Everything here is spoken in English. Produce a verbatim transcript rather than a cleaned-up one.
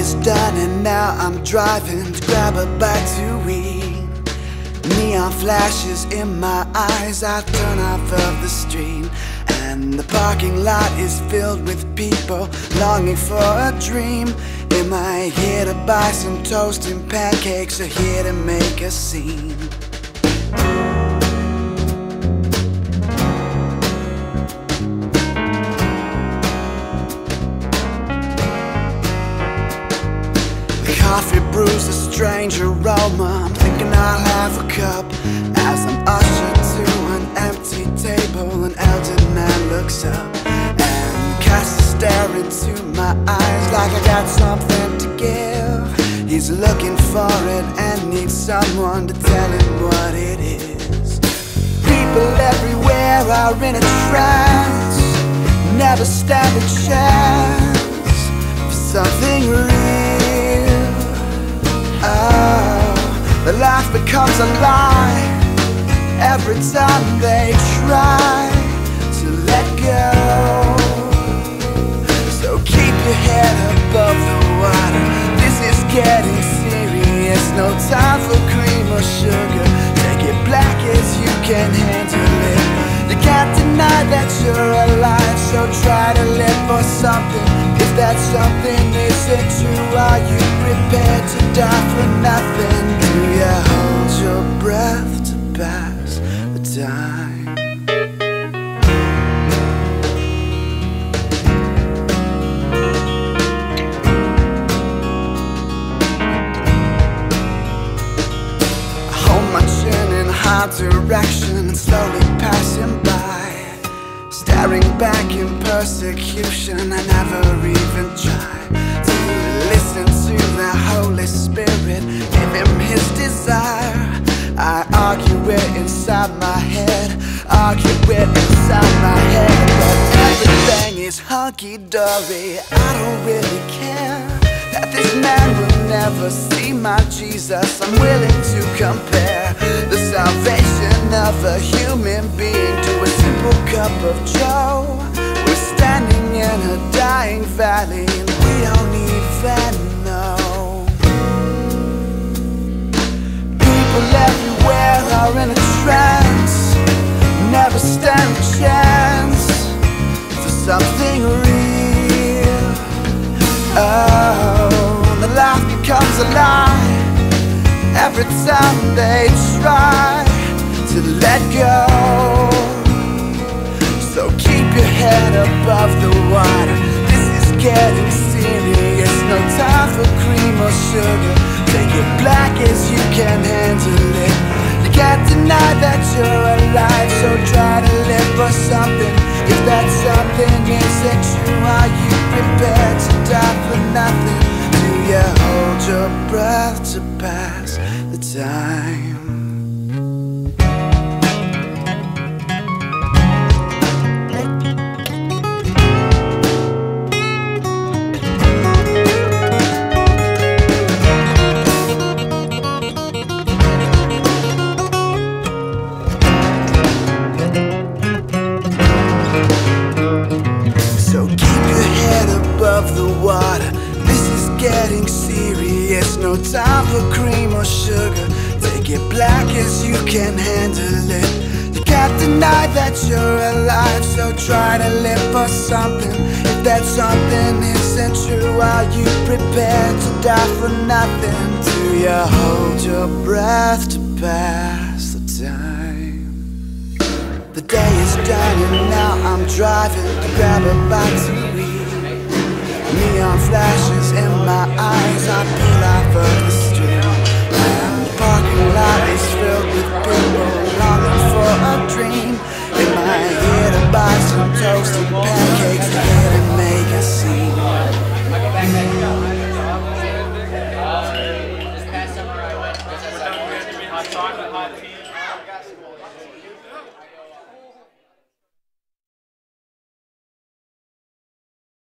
is done and now I'm driving to grab a bite to eat. Neon flashes in my eyes, I turn off of the street, and the parking lot is filled with people longing for a dream. Am I here to buy some toast and pancakes, or here to make a scene? Coffee brews a strange aroma. I'm thinking I'll have a cup as I'm ushered to an empty table. An elderly man looks up and casts a stare into my eyes like I got something to give. He's looking for it and needs someone to tell him what it is. People everywhere are in a trance, never stand a chance for something real. Oh, the life becomes a lie every time they try to let go. So keep your head above the water. This is getting serious. No time for cream or sugar. Take it black as you can handle it. You can't deny that you're alive, so try to live for something. If that something isn't true, are you prepared to die for nothing? Do you hold your breath to pass the time? I hold my chin in high direction and slowly passing by, staring back in persecution. I never even try to listen to the Holy Spirit, give him his desire. I argue it inside my head, argue it inside my head, but everything is hunky-dory. I don't really care that this man will never see my Jesus. I'm willing to compare the salvation of a human being to a simple cup of joe. We're standing in a dying valley and we don't even know. People everywhere are in a trance, never stand a chance for something real. Oh, the life becomes a lie every time they try to let go. So keep your head above the water. This is getting serious. No time for cream or sugar. Take it black as you can handle it. You can't deny that you're alive, so try to live for something. If that something isn't true, are you prepared to die for nothing? Do you hold your breath to pass the time? Getting serious, no time for cream or sugar. Take it black as you can handle it. You can't deny that you're alive, so try to live for something. If that something isn't true, are you prepared to die for nothing? Do you hold your breath to pass the time? The day is done and now I'm driving to grab a bite to eat. Neon flashes in my eyes, I pull off of the street, and the parking lot is filled with people longing for a dream. Am I here to buy some toast and pancakes to get